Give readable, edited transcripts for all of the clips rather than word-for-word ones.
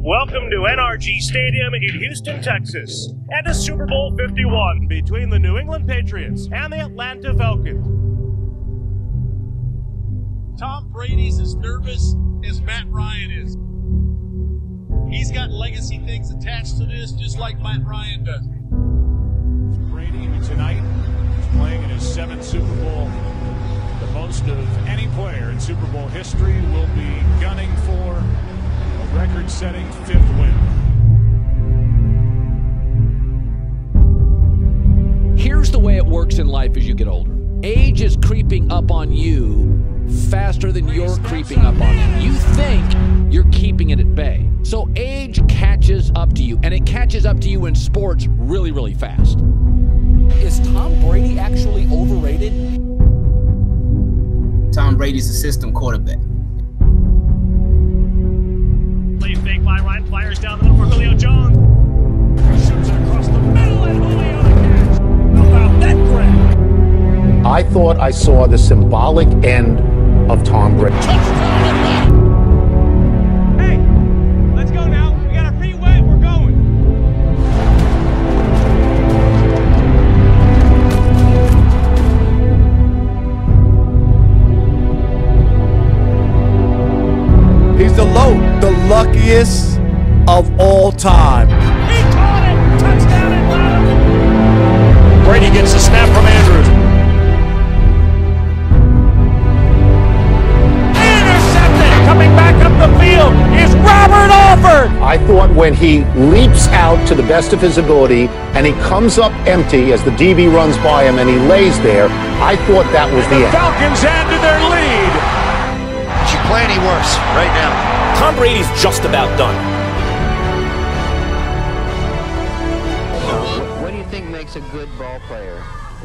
Welcome to NRG Stadium in Houston, Texas, and to Super Bowl 51 between the New England Patriots and the Atlanta Falcons. Tom Brady's as nervous as Matt Ryan is. He's got legacy things attached to this, just like Matt Ryan does. Brady, who tonight is playing in his 7th Super Bowl, the most of any player in Super Bowl history, will be gunning for a record-setting 5th win. Here's the way it works in life as you get older. Age is creeping up on you faster than you're creeping up on it. You think you're keeping it at bay. So age catches up to you, and it catches up to you in sports really, really fast. Is Tom Brady actually overrated? Tom Brady's a system quarterback. Play fake by Ryan, fires down the middle for Julio Jones. Shoots it across the middle, and Julio the catch. How about that grab? I thought I saw the symbolic end of Tom Brady. Hey, let's go now. We got our feet wet. We're going. He's the luckiest of all time. He caught it. Touchdown Atlanta. Brady gets the snap from Andrews. Coming back up the field is Robert Alford. I thought when he leaps out to the best of his ability and he comes up empty as the DB runs by him and he lays there, I thought that was the end. Falcons add to their lead. She play any worse right now. Tom Brady's just about done. What do you think makes a good ball player?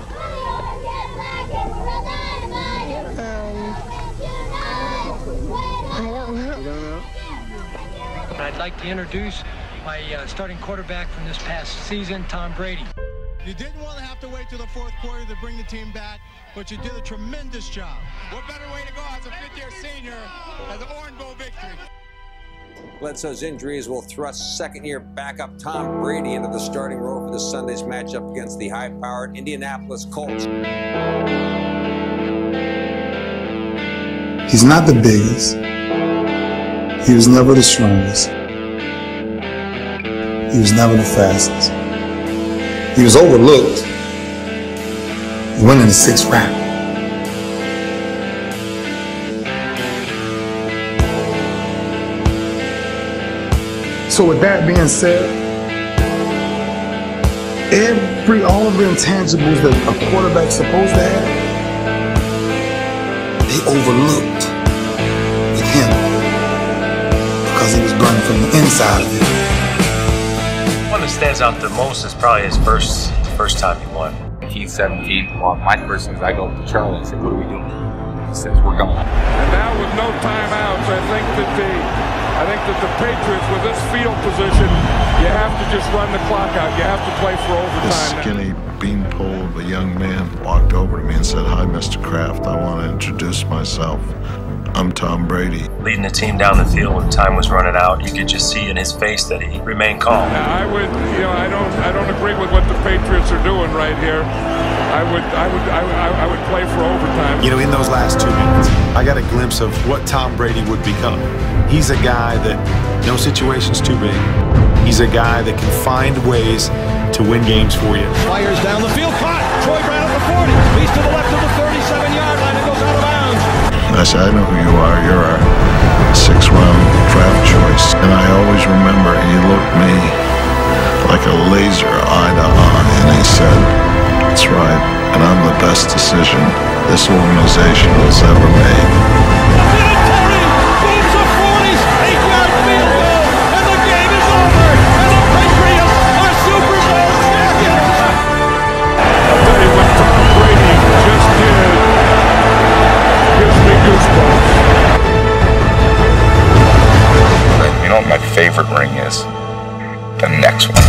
I'd like to introduce my starting quarterback from this past season, Tom Brady. You didn't want to have to wait till the 4th quarter to bring the team back, but you did a tremendous job. What better way to go as a 5th-year senior as an Orange Bowl victory? Bledsoe's injuries will thrust second-year backup Tom Brady into the starting role for this Sunday's matchup against the high-powered Indianapolis Colts. He's not the biggest. He was never the strongest. He was never the fastest. He was overlooked. He went in the 6th round. So with that being said, all of the intangibles that a quarterback's supposed to have, they overlooked with him because he was burning from the inside of it. One that stands out the most is probably his first time he won. He's 7 feet. Well, my first thing is I go up to Charlie and say, "What are we doing?" He says, "We're going." And now with no timeouts, I think that the Patriots, with this field position, you have to just run the clock out. You have to play for overtime. This skinny beanpole of a young man walked over to me and said, "Hi, Mr. Kraft. I want to introduce myself. I'm Tom Brady." Leading the team down the field when time was running out, you could just see in his face that he remained calm. I don't agree with what the Patriots are doing right here. I would play for overtime. You know, in those last 2 minutes, I got a glimpse of what Tom Brady would become. He's a guy that no situation's too big. He's a guy that can find ways to win games for you. Fires down the field, caught. Troy Brown at the 40. He's to the left of the 37-yard line and goes out of bounds. I said, "I know who you are. You're our 6th-round draft choice." And I always remember he looked me like a laser eye to eye, and he said, "That's right, and I'm the best decision this organization has ever made." You know what my favorite ring is? The next one.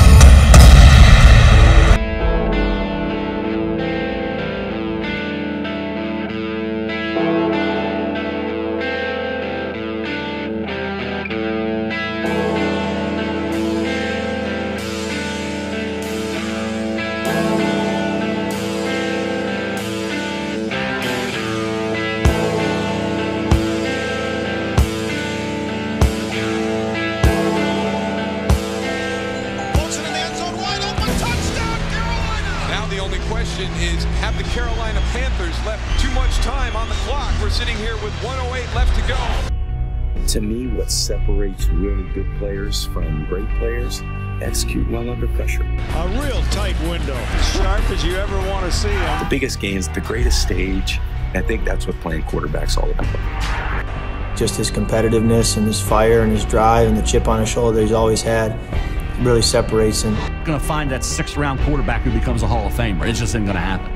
the Carolina Panthers left too much time on the clock. We're sitting here with 1:08 left to go. To me, what separates really good players from great players, execute well under pressure. A real tight window, as sharp as you ever want to see him. The biggest gains, the greatest stage, I think that's what playing quarterback's all about. Just his competitiveness and his fire and his drive and the chip on his shoulder he's always had really separates him. Going to find that 6th-round quarterback who becomes a Hall of Famer. It just isn't going to happen.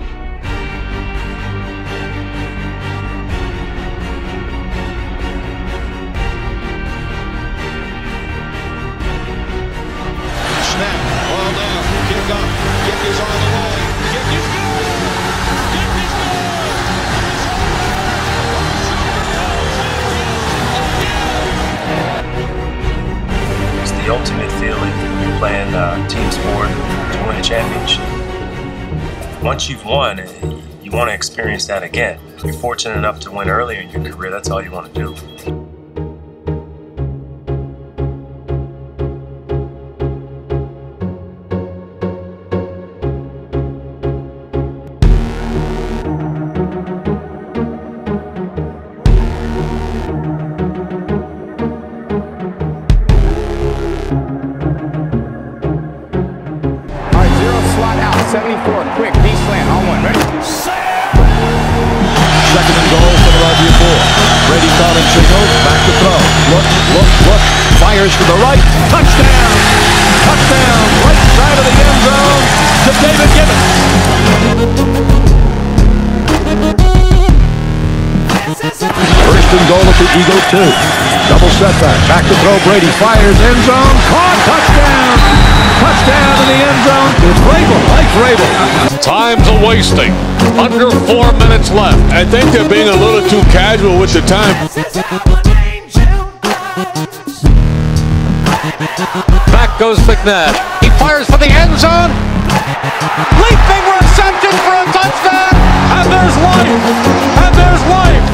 Snap, ball down, kick up, kick is on the way, kick is good, kick is good. It's the ultimate feeling playing team sport to win a championship. Once you've won, you want to experience that again. If you're fortunate enough to win earlier in your career, that's all you want to do. Quick, D-slant on one, ready? 2nd and goal for the RB4. Brady calling signal, back to throw. Look, fires to the right, touchdown! Touchdown, right side of the end zone to David Gibbons. 1st and goal at the Eagle 2. Double setback, back to throw, Brady fires, end zone, caught, touchdown! Touchdown in the end zone. It's Vrabel, Mike Vrabel. Time's a-wasting. Under 4 minutes left. I think they're being a little too casual with the time. Back goes McNabb. He fires for the end zone. Leaping reception for a touchdown. And there's life. And there's life.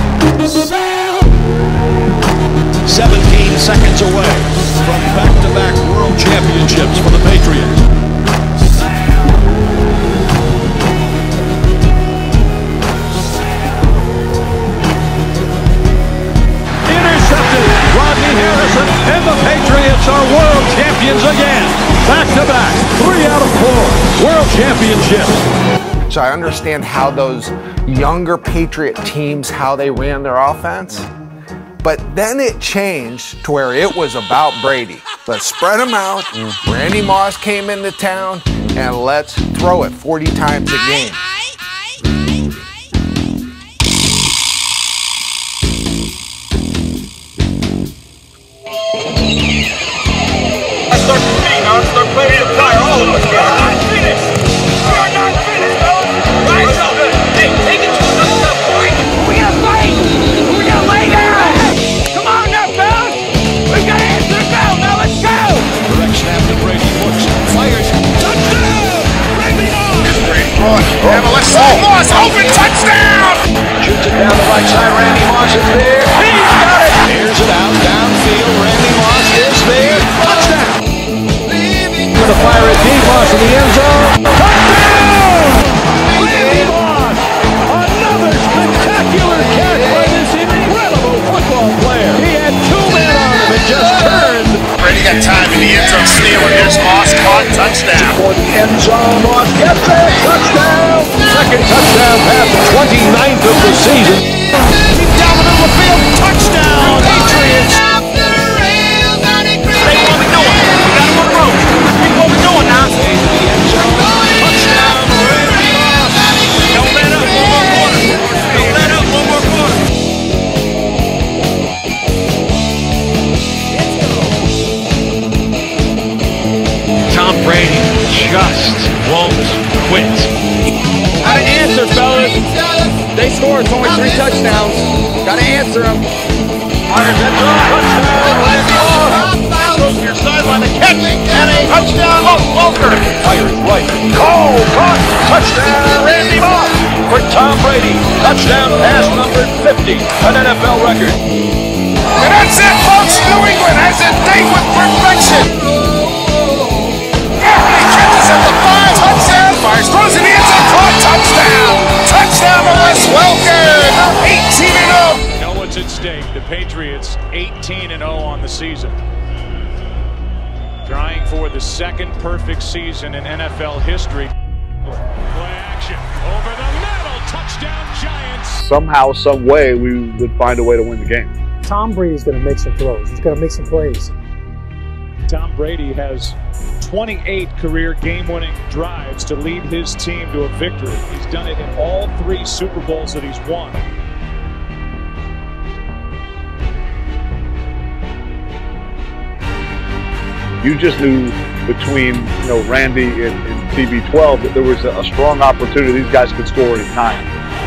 17 seconds away from back-to-back world championships for the Patriots. Intercepted. Rodney Harrison and the Patriots are world champions again. Back-to-back, 3 out of 4 world championships. So I understand how those younger Patriot teams, how they ran their offense. But then it changed to where it was about Brady. Let's spread them out. Randy Moss came into town, and let's throw it 40 times a game. Let's start competing now. Let's start playing the fire. All of us. We are not finished. We are not finished, fellas. Rise up. Hey, take it to another level, all right? We gotta fight. We gotta lay down. Come on now, fellas. We gotta answer the bell. Now let's go. Direct snap to Brady. Looks, fires. Touchdown. Randy Moss. Let's go. Moss, open touchdown. Shoots it down the right side. Randy Moss is there. He's got it. Here's it out downfield. Randy Moss is there. Touchdown. To the fire at D. Moss in the end zone. Touchdown! Randy Moss. Another spectacular catch by this incredible football player. He had 2 men on him and just turned. Brady got time in the end zone. Stealing. Here's Moss. Caught. Touchdown. For the end zone. Moss gets it. Touchdown. Second touchdown pass. 29th of the season. Down the middle of the field. Touchdown. Patriots. Stay what we're doing. We got one road. Keep what we're doing now. Touchdown. Randy Moss. Don't let up. One more quarter. Don't let up. One more quarter. Tom Brady just won't quit. Gotta answer, fellas. They scored. It's only 3 touchdowns. Gotta answer them. Touchdown. Goes to your sideline. The catch. And a touchdown. Walker. Fires right. Cole. Caught. Touchdown. Randy Moss. For Tom Brady. Touchdown pass number 50. An NFL record. And that's it, folks. New England has a date with perfection. He catches at the 5. Touchdown. Fires. Throws in the end zone. Caught. Touchdown. at stake. The Patriots 18-0 on the season. Trying for the second perfect season in NFL history. Play action over the middle. Touchdown Giants. Somehow, some way, we would find a way to win the game. Tom Brady's going to make some throws. He's going to make some plays. Tom Brady has 28 career game-winning drives to lead his team to a victory. He's done it in all 3 Super Bowls that he's won. You just knew between Randy and TB12 that there was a strong opportunity these guys could score in time.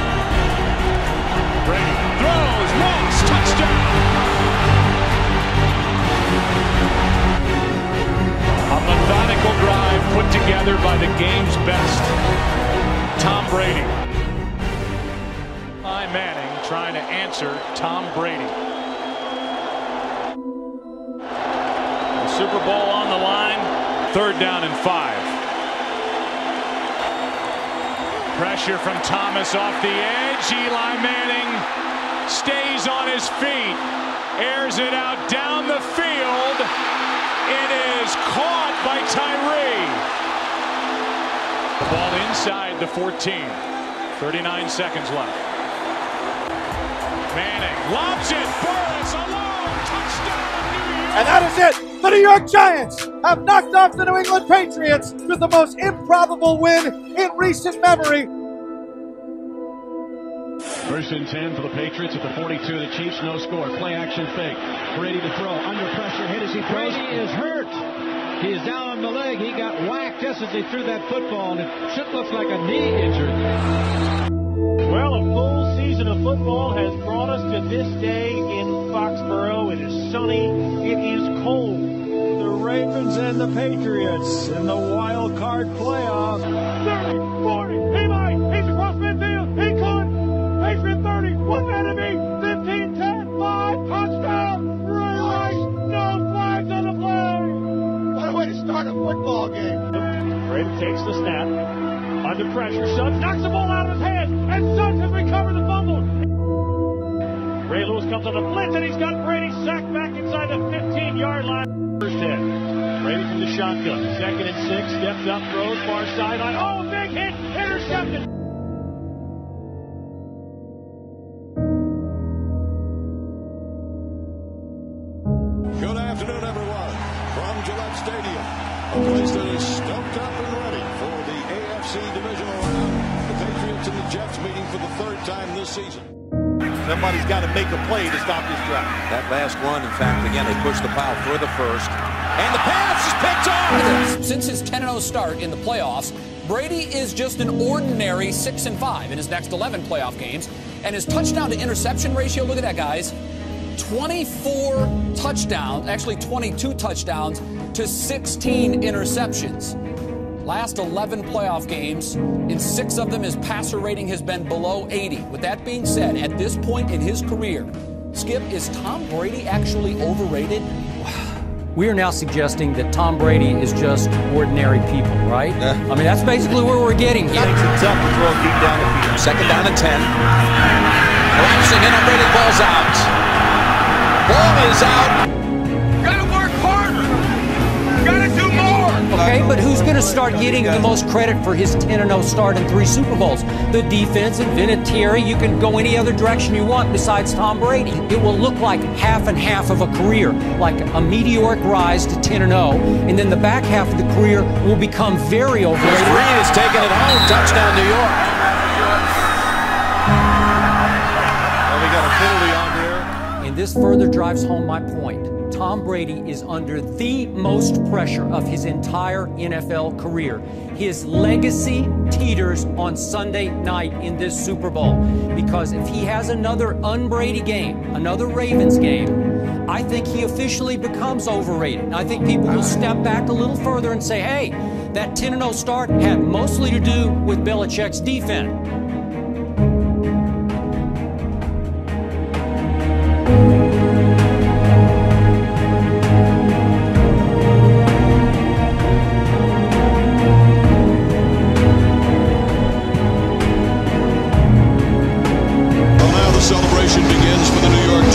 Brady throws, Moss, touchdown! A methodical drive put together by the game's best, Tom Brady. Eli Manning trying to answer Tom Brady. Super Bowl on the line. 3rd down and 5. Pressure from Thomas off the edge. Eli Manning stays on his feet. Airs it out down the field. It is caught by Tyree. The ball inside the 14. 39 seconds left. Manning lobs it. Burris alone. Touchdown. And that is it. The New York Giants have knocked off the New England Patriots with the most improbable win in recent memory. 1st and 10 for the Patriots at the 42. The Chiefs no score. Play action fake. Brady to throw. Under pressure. Hit as he throws. Brady is hurt. He is down on the leg. He got whacked just as he threw that football, and it should look like a knee injury. Well, a full season of football has brought us to this day in Foxborough. It is sunny. It is cold. The Ravens and the Patriots in the wild card playoff. 30, 40, he might. He's across midfield. He could. Patriot 30. Wouldn't that be? 15, 10, 5. Touchdown. Ray Rice. No flags on the play. What a way to start a football game. Brady takes the snap. Under pressure. Suggs knocks the ball out of his hands. And Suggs has recovered the fumble. Ray Lewis comes on the blitz, and he's got Brady sacked back inside the 15-yard line. First hit. Brady from the shotgun. 2nd and 6. Steps up, throws, far sideline. Oh, big hit. Intercepted. Good afternoon, everyone. From Gillette Stadium, a place that is stoked up and ready for the AFC divisional round. The Patriots and the Jets meeting for the 3rd time this season. Somebody's got to make a play to stop this drive. That last run, in fact, again, they pushed the pile for the 1st. And the pass is picked off! Since his 10-0 start in the playoffs, Brady is just an ordinary 6-5 in his next 11 playoff games. And his touchdown to interception ratio, look at that, guys. 24 touchdowns, actually 22 touchdowns to 16 interceptions. Last 11 playoff games, in 6 of them his passer rating has been below 80. With that being said, at this point in his career, Skip, is Tom Brady actually overrated? We are now suggesting that Tom Brady is just ordinary people, right? Yeah. I mean, that's basically where we're getting here. Makes it tough to throw deep down the field. 2nd down and 10. Collapsing in on Brady, ball's out. Ball is out. Gotta work harder. Gotta do more. Okay, but who's going to start getting the most credit for his 10-0 start in 3 Super Bowls? The defense and Vinatieri. You can go any other direction you want besides Tom Brady. It will look like half and half of a career, like a meteoric rise to 10-0, and then the back half of the career will become very overrated. Reed is taking it home. Touchdown, New York. Well, they got a penalty on there. And this further drives home my point. Tom Brady is under the most pressure of his entire NFL career. His legacy teeters on Sunday night in this Super Bowl. Because if he has another un-Brady game, another Ravens game, I think he officially becomes overrated. I think people will step back a little further and say, hey, that 10-0 start had mostly to do with Belichick's defense. Celebration begins for the New York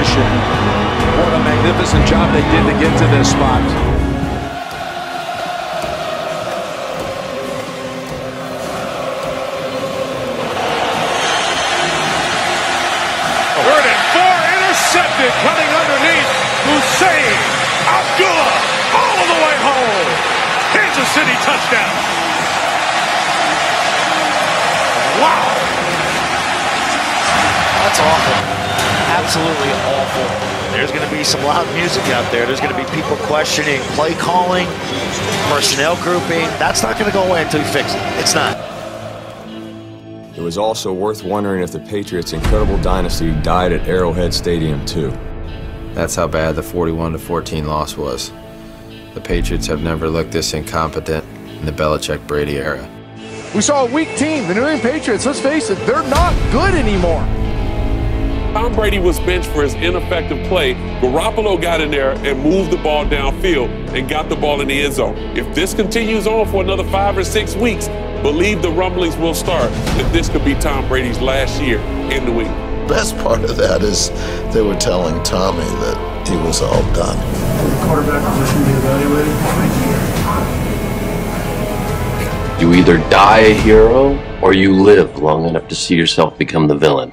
position. What a magnificent job they did to get to this spot. Third and 4, intercepted, coming underneath. Hussein Abdullah, all the way home. Kansas City touchdown. Wow. That's awful. Absolutely awful. There's going to be some loud music out there. There's going to be people questioning play calling, personnel grouping. That's not going to go away until you fix it. It's not. It was also worth wondering if the Patriots' incredible dynasty died at Arrowhead Stadium too. That's how bad the 41-14 loss was. The Patriots have never looked this incompetent in the Belichick-Brady era. We saw a weak team. The New England Patriots, let's face it, they're not good anymore. Tom Brady was benched for his ineffective play. Garoppolo got in there and moved the ball downfield and got the ball in the end zone. If this continues on for another 5 or 6 weeks, believe the rumblings will start that this could be Tom Brady's last year in New England. Best part of that is they were telling Tommy that he was all done. The quarterback position be evaluated? You either die a hero or you live long enough to see yourself become the villain.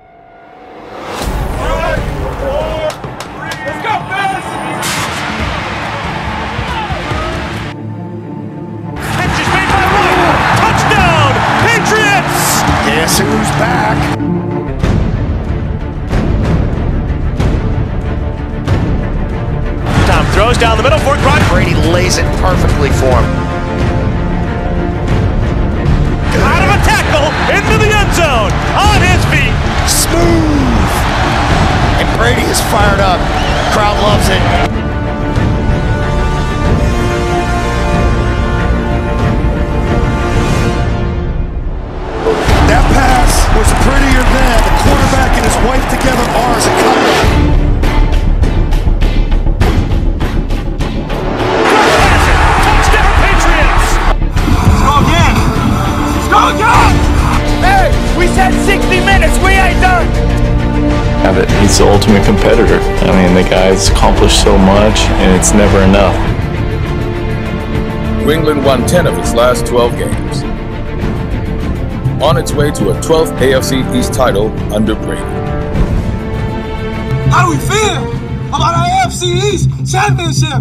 Guess who's back? Tom throws down the middle for Gronk. Brady lays it perfectly for him. Out of a tackle, into the end zone, on his feet. Smooth. And Brady is fired up. Crowd loves it. That pass was prettier than the quarterback and his wife together are as a couple. Touchdown Patriots! Let's go again! Let's go again! Hey, we said 60 minutes, we ain't done! He's the ultimate competitor. I mean, the guy's accomplished so much, and it's never enough. New England won 10 of its last 12 games. On its way to a 12th AFC East title under Brady. How do we feel about our AFC East championship?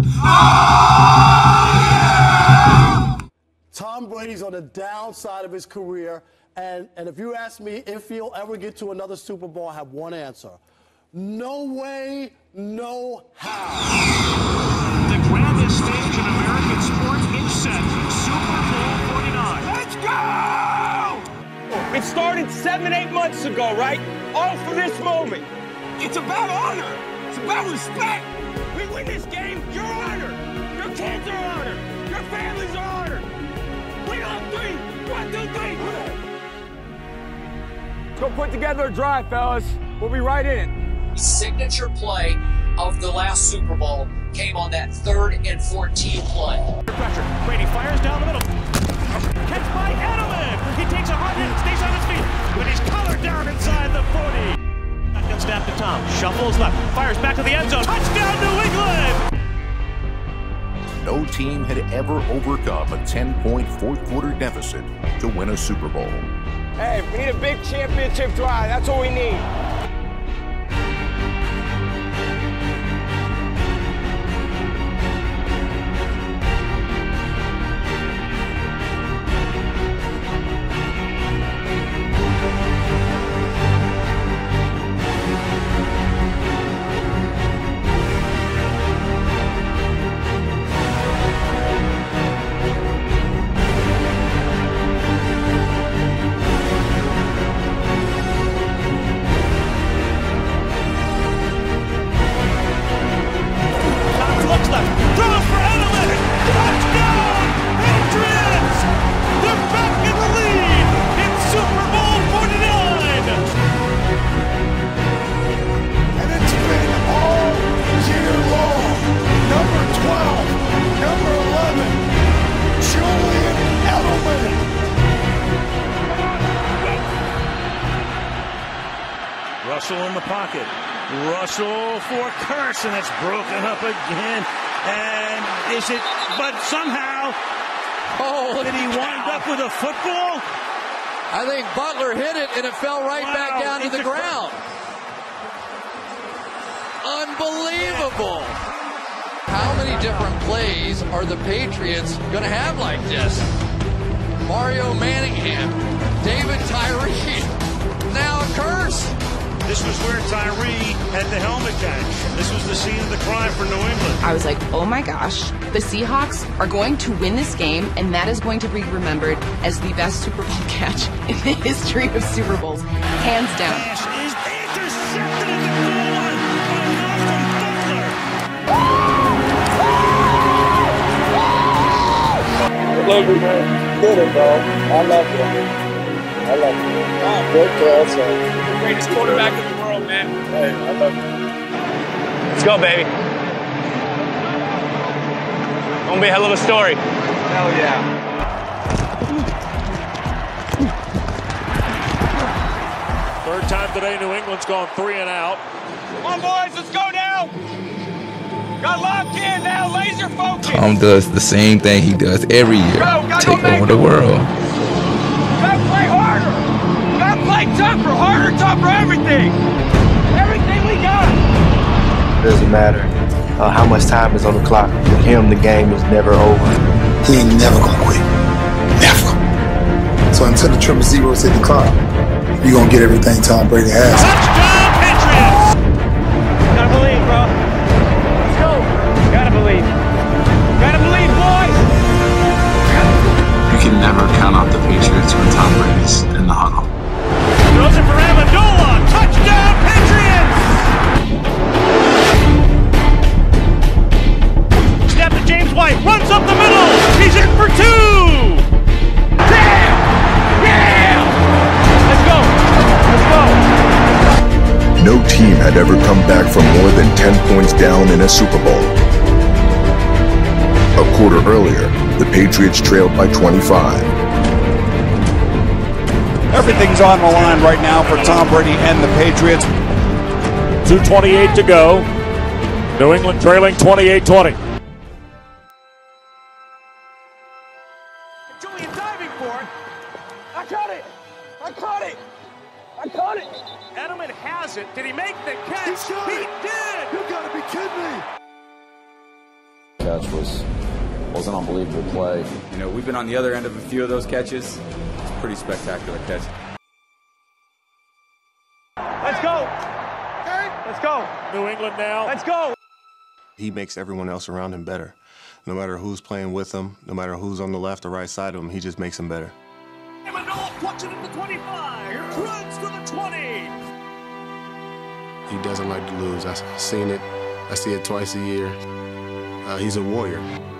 Tom Brady's on the downside of his career, and if you ask me if he'll ever get to another Super Bowl, I have one answer. No way, no how. The grandest stage in American sports is set. Super Bowl 49. Let's go! It started 7-8 months ago, right? All for this moment. It's about honor. It's about respect. We win this game, you're honored. Your kids are honored. Your families are honored. Win on 3. 1, 2, 3. Let's go put together a drive, fellas. We'll be right in it. The signature play of the last Super Bowl came on that 3rd and 14 play. Pressure. Brady fires down the middle. Catch by Edelman. He takes a hard hit and stays on his feet, but he's collared down inside the 40. Shotgun snap to Tom. Shuffles left. Fires back to the end zone. Touchdown, New England! No team had ever overcome a 10-point fourth-quarter deficit to win a Super Bowl. Hey, we need a big championship drive. That's what we need. Russell in the pocket. Russell for Kearse, and it's broken up again. And is it? But somehow, did he wind up with a football? I think Butler hit it, and it fell right back down to the ground. Unbelievable. How many different plays are the Patriots going to have like this? Mario Manningham, David Tyree, now Kearse. This was where Tyree had the helmet catch. This was the scene of the crime for New England. I was like, oh my gosh, the Seahawks are going to win this game, and that is going to be remembered as the best Super Bowl catch in the history of Super Bowls, hands down. Pass is intercepted at the goal line by Malcolm Butler. Love you, man. Good, bro. I love you. I love you. Oh, good girl, son. Greatest quarterback in the world, man. Hey, I love you. Let's go, baby. Gonna be a hell of a story. Hell yeah. Third time today, New England's gone 3 and out. Come on, boys, let's go now. Got locked in now, laser focus. Tom does the same thing he does every year. Take over the world. Gotta play harder. Gotta play tougher, harder, tougher, everything. Everything we got. It doesn't matter how much time is on the clock. For him, the game is never over. He ain't never gonna quit. Never. So until the triple zeros hit the clock, you're gonna get everything Tom Brady has. Touchdown, Patriots! Gotta believe, bro. Let's go. Gotta believe. Gotta believe, boys. You can never count out the Patriots when Tom Brady's in the huddle. Throws it for Amendola. Touchdown, Patriots! Snap to James White. Runs up the middle. He's in for 2. Damn! Yeah! Let's go. Let's go. No team had ever come back from more than 10 points down in a Super Bowl. A quarter earlier, the Patriots trailed by 25. Everything's on the line right now for Tom Brady and the Patriots. 2:28 to go. New England trailing 28-20. Julian diving for it. I caught it. I caught it. I caught it. Edelman has it. Did he make the catch? He did. You gotta be kidding me. Catch was an unbelievable play. You know, we've been on the other end of a few of those catches. It's a pretty spectacular catch. Let's go. Let's go. New England now. Let's go. He makes everyone else around him better. No matter who's playing with him, no matter who's on the left or right side of him, he just makes them better. Amendola plucks it at the 25. Runs to the 20. He doesn't like to lose. I've seen it. I see it twice a year. He's a warrior.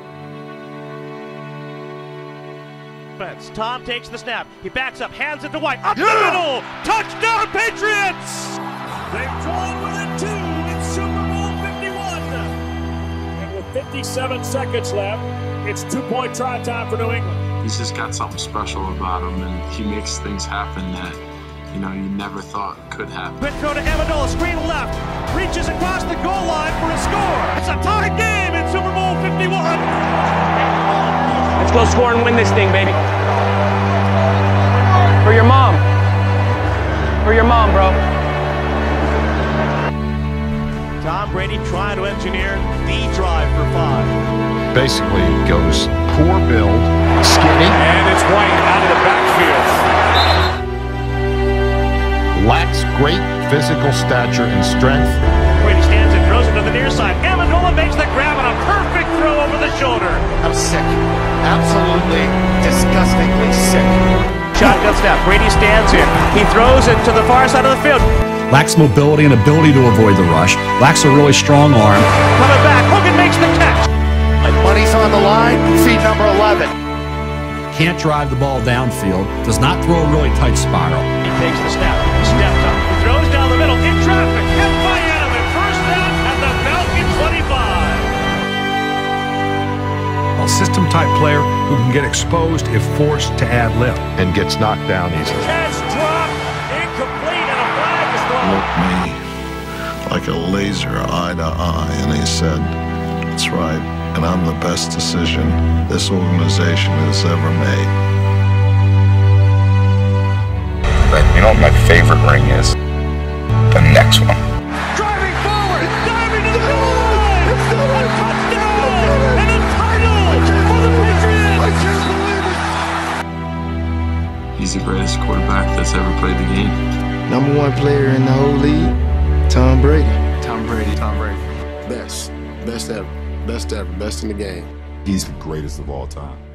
Tom takes the snap. He backs up, hands it to White. Up the middle. Touchdown, Patriots! They've drawn within 2 in Super Bowl 51. And with 57 seconds left, it's 2-point try time for New England. He's just got something special about him, and he makes things happen that, you know, you never thought could happen. Quick throw to Amendola, screen left. Reaches across the goal line for a score. It's a tie game in Super Bowl 51. Let's go score and win this thing, baby. For your mom. For your mom, bro. Tom Brady trying to engineer the drive for 5. Basically, it goes poor build, skinny. And it's White out of the backfield. Lacks great physical stature and strength. Brady stands and throws it to the near side. Amendola makes the grab on a perfect throw over the shoulder. I'm sick. Absolutely disgustingly sick. Shotgun snap. Brady stands in. He throws it to the far side of the field. Lacks mobility and ability to avoid the rush. Lacks a really strong arm. Coming back. Hogan makes the catch. Money's on the line. Feed number 11. Can't drive the ball downfield. Does not throw a really tight spiral. He takes the snap. Steps up. He throws down the middle. In traffic. Hit by Edelman. First down at the Falcon 25. A system-type player who can get exposed if forced to add lift. And gets knocked down easily. Catch drop. Incomplete and a flag is thrown. Looked me like laser eye to eye, and he said, "That's right, and I'm the best decision this organization has ever made." But you know what my favorite ring is? The next one. Driving forward, diving to the goal line. It's still a touchdown and a title for the Patriots. I can't believe it. He's the greatest quarterback that's ever played the game. Number one player in the whole league, Tom Brady. Tom Brady. Tom Brady. Best ever, best in the game. He's the greatest of all time.